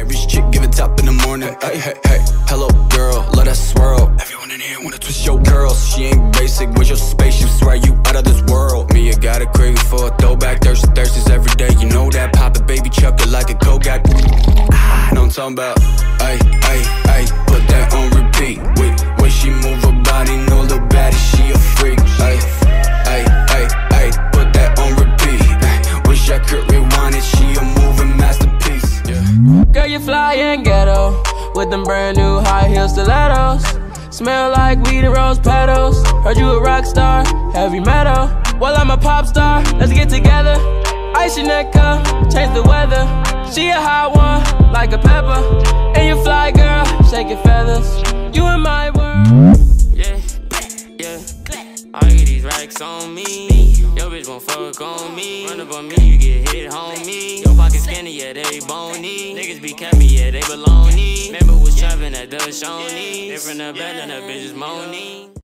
Rich chick, give it top in the morning. Hey, hey, hey, hello girl, let us swirl. Everyone in here wanna twist your girl. She ain't basic, with your spaceship, swear you out of this world. Me, I got a craving for a throwback, thirsties every day. You know that, pop it, baby, chuck it like a Kodak. I know what I'm talking about. Ay, ay, ay, put that on repeat. When she move her body, no little baddie, she a freak. Ay, ay, ay, ay, put that on repeat. Wish I could rewind it, she a moving masterpiece. Yeah. Girl, you fly and ghetto with them brand new high heel stilettos. Smell like weed and rose petals. Heard you a rock star, heavy metal. Well, I'm a pop star, let's get together. Ice your neck up, change the weather. She a hot one, like a pepper. And you fly, girl, shake your feathers. You in my world. Yeah, yeah. I get these racks on me. Yo bitch won't fuck on me. Run up on me, you get hit, homie. Your pocket skinny, yeah, they bony. Niggas be cappy, yeah, they baloney. Remember was trapping at the Shawnee. Different than the bitches moaning.